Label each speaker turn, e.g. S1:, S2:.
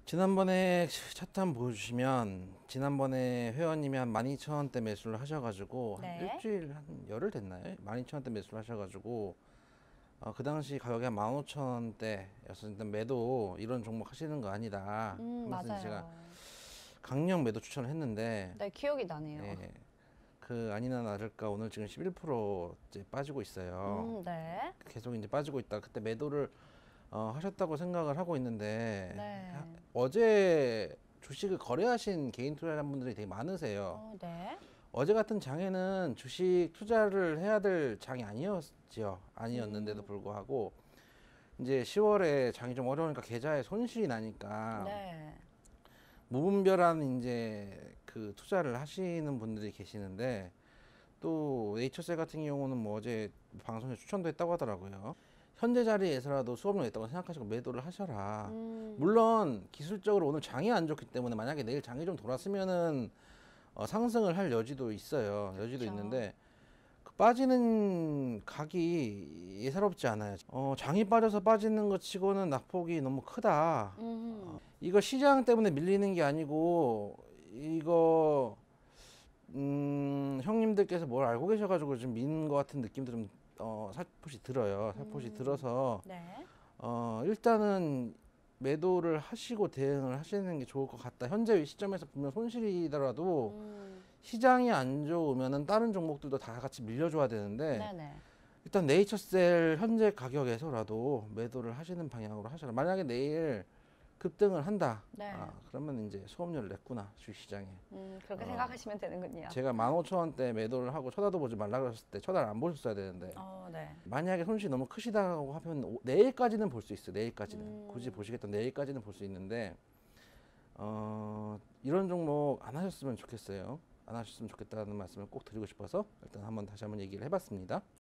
S1: 지난번에 차트 한번 보여주시면, 지난번에 회원님이 한 12,000원대 매수를 하셔가지고 한
S2: 네.
S1: 일주일, 한 열흘 됐나요? 12,000원대 매수를 하셔가지고 그 당시 가격이 한 15,000원대였을 때 매도 이런 종목 하시는 거 아니다 하면서 이제 제가
S2: 맞아요.
S1: 강력 매도 추천을 했는데,
S2: 네, 기억이 나네요.
S1: 예, 그 아니나 다를까 오늘 지금 11%째 빠지고 있어요.
S2: 네.
S1: 계속 이제 빠지고 있다. 그때 매도를 하셨다고 생각을 하고 있는데,
S2: 네.
S1: 어제 주식을 거래하신 개인 투자자분들이 되게 많으세요.
S2: 네.
S1: 어제 같은 장에는 주식 투자를 해야 될 장이 아니었지요. 아니었는데도 불구하고 이제 10월에 장이 좀 어려우니까 계좌에 손실이 나니까
S2: 네.
S1: 무분별한 이제 그 투자를 하시는 분들이 계시는데, 또 네이처셀 같은 경우는 뭐 어제 방송에 추천도 했다고 하더라고요. 현재 자리에서라도 수업료 냈다고 생각하시고 매도를 하셔라. 물론 기술적으로 오늘 장이 안 좋기 때문에 만약에 내일 장이 좀 돌았으면은 상승을 할 여지도 있어요. 여지도
S2: 그쵸.
S1: 있는데 그 빠지는 각이 예사롭지 않아요. 장이 빠져서 빠지는 것 치고는 낙폭이 너무 크다. 이거 시장 때문에 밀리는 게 아니고, 이거 형님들께서 뭘 알고 계셔가지고 좀 미는 것 같은 느낌도 좀 살포시 들어요. 살포시 들어서
S2: 네.
S1: 일단은 매도를 하시고 대응을 하시는 게 좋을 것 같다. 현재 시점에서 분명 손실이더라도 시장이 안 좋으면은 다른 종목들도 다 같이 밀려줘야 되는데,
S2: 네네.
S1: 일단 네이처셀 현재 가격에서라도 매도를 하시는 방향으로 하셔라. 만약에 내일 급등을 한다.
S2: 네.
S1: 그러면 이제 수업료를 냈구나, 주식시장에.
S2: 그렇게 생각하시면 되는군요.
S1: 제가 15,000원대 매도를 하고 쳐다도 보지 말라 그랬을 때 쳐다를 안 보셨어야 되는데,
S2: 네.
S1: 만약에 손실이 너무 크시다고 하면 내일까지는 볼 수 있어요. 내일까지는 굳이 보시겠다, 내일까지는 볼 수 있는데, 이런 종목 안 하셨으면 좋겠어요. 안 하셨으면 좋겠다는 말씀을 꼭 드리고 싶어서 일단 다시 한번 얘기를 해봤습니다.